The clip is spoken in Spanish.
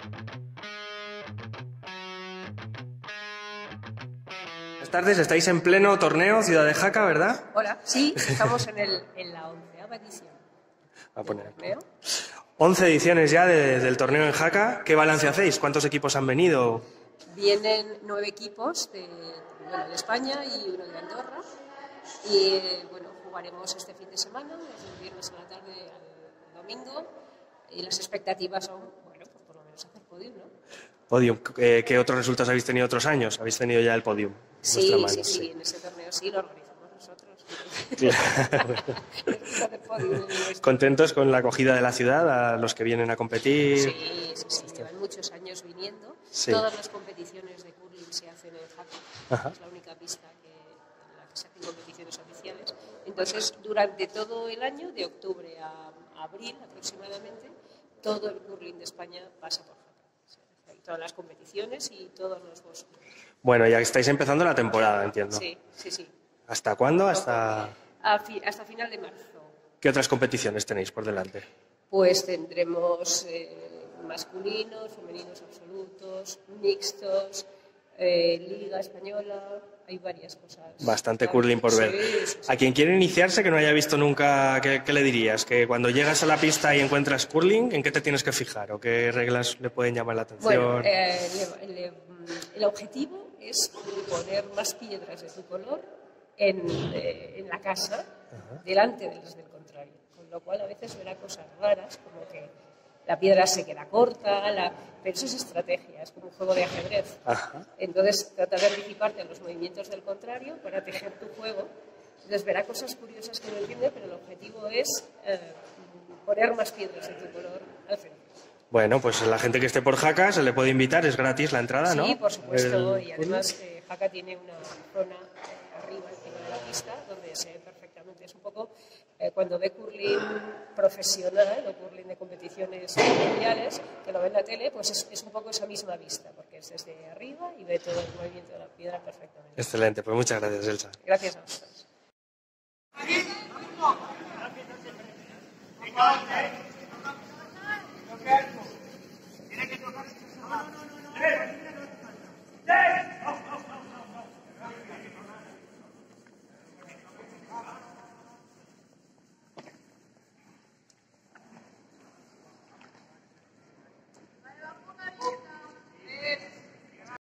Buenas tardes, estáis en pleno torneo Ciudad de Jaca, ¿verdad? Hola, sí, estamos en la 11ª edición A poner. del torneo. 11 ediciones ya del torneo en Jaca. ¿Qué balance hacéis? ¿Cuántos equipos han venido? Vienen 9 equipos de España y uno de Andorra. Y bueno, jugaremos este fin de semana, desde el viernes a la tarde al domingo. Y las expectativas son, bueno, pues por lo menos hacer podium, ¿no? Podium. ¿Qué otros resultados habéis tenido otros años? ¿Habéis tenido ya el podium? Sí, sí, en ese torneo sí lo organizamos nosotros. ¿Contentos con la acogida de la ciudad, a los que vienen a competir? Sí, llevan muchos años viniendo. Sí. Todas las competiciones de curling se hacen en Jaca. Es la única pista en la que se hacen competiciones oficiales. Entonces, durante todo el año, de octubre a abril aproximadamente, todo el curling de España pasa por Jaca. Todas las competiciones y todos los bosques. Bueno, ya estáis empezando la temporada, entiendo. Sí. ¿Hasta cuándo? Hasta final de marzo. ¿Qué otras competiciones tenéis por delante? Pues tendremos masculinos, femeninos absolutos, mixtos, Liga Española, hay varias cosas. Bastante curling por ver. Sí. A quien quiere iniciarse, que no haya visto nunca, ¿qué le dirías? Que cuando llegas a la pista y encuentras curling, ¿en qué te tienes que fijar? ¿O qué reglas le pueden llamar la atención? Bueno, el objetivo es poner más piedras de tu color en la casa, delante de las del contrario. Con lo cual a veces verá cosas raras, como que la piedra se queda corta, pero eso es estrategia, es como un juego de ajedrez. Entonces trata de anticiparte a los movimientos del contrario para tejer tu juego. Entonces verá cosas curiosas que no entiende, pero el objetivo es poner más piedras de tu color al frente. Bueno, pues la gente que esté por Jaca se le puede invitar, es gratis la entrada, ¿no? Sí, por supuesto, y además Jaca tiene una zona arriba, encima de la pista, donde se ve perfectamente. Es un poco, cuando ve curling profesional o curling de competiciones mundiales, que lo ve en la tele, pues es un poco esa misma vista, porque es desde arriba y ve todo el movimiento de la piedra perfectamente. Excelente, pues muchas gracias, Elsa. Gracias a vosotros.